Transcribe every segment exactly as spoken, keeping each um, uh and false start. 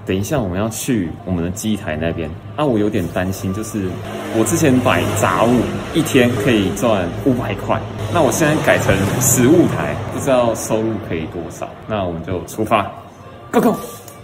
等一下我们要去我们的机台那边啊，我有点担心，就是我之前摆杂物一天可以赚五百块，那我现在改成食物台，不知道收入可以多少。那我们就出发 ，Go Go！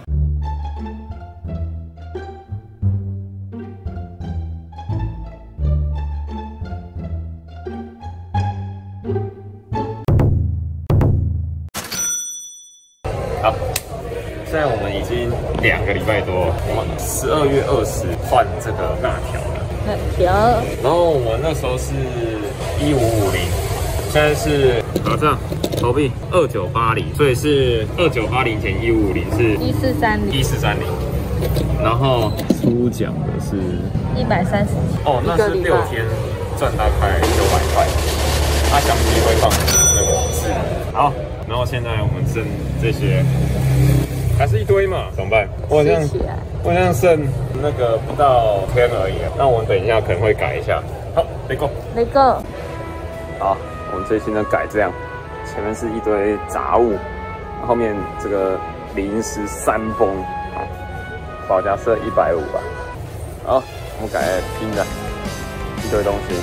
好。 现在我们已经两个礼拜多了，我们十二月二十换这个辣条了。 辣条。 然后我们那时候是一五五零，现在是好这样，投币二九八零，所以是二九八零减一五五零是一四三零， 一四三零。然后初奖的是一百三十几。 哦，那是六天赚大概九百块。它相机会放那个字。好，然后现在我们剩这些。 还是一堆嘛，怎么办？我好像我好像剩那个不到天而已，那我们等一下可能会改一下。好 ，Let go，Let go。 好，我们最新的改这样，前面是一堆杂物，后面这个临时山峰，啊，保价设一百五吧。好，我们改拼的一堆东西，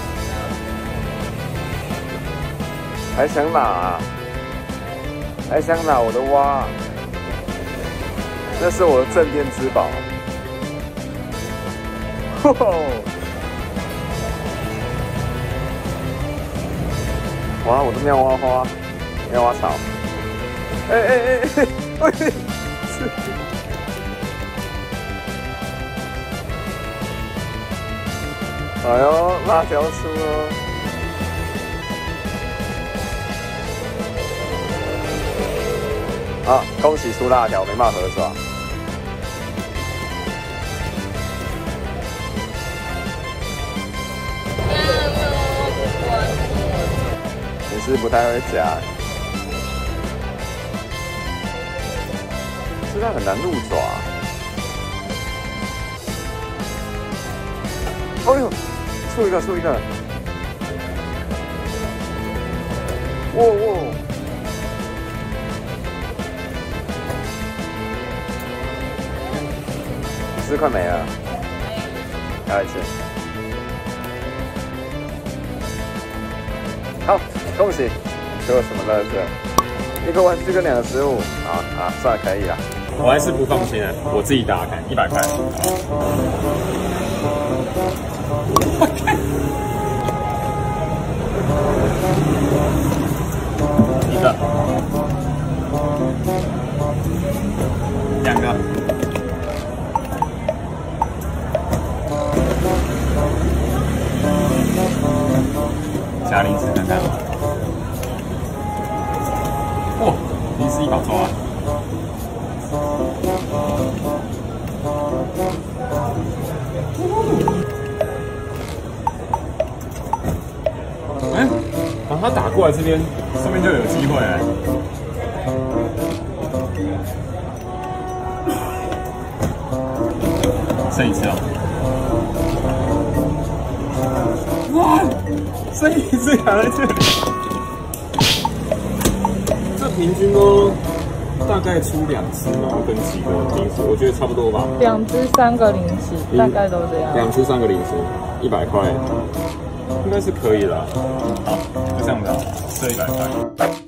还想哪、啊？还想哪我的蛙？ 这是我的镇店之宝。哇，我的妙蛙花、妙蛙草。哎哎哎哎！喂，是。哎呦，辣条出哦！好，恭喜出辣条，没办法合刷。 你是不太会夹，这个很难入爪。哦呦，出一个，出一个！哇哇！十块没了，再一次。好。 恭喜，出了什么乐色？一个玩具跟两个食物，啊啊，算了，可以了。我还是不放心啊，我自己打开，一百块。一个，两个，加零食看看。 哇，零食一把抓、啊！哎、欸，把它打过来这边，说不定就有机会哎、欸。剩一次哦！哇，剩一次卡在这里。 平均哦，大概出两只，然后跟几个零食，我觉得差不多吧。 两只三个零食，大概都这样。 两只三个零食，一百块，应该是可以的。好，就这样子，设一百块。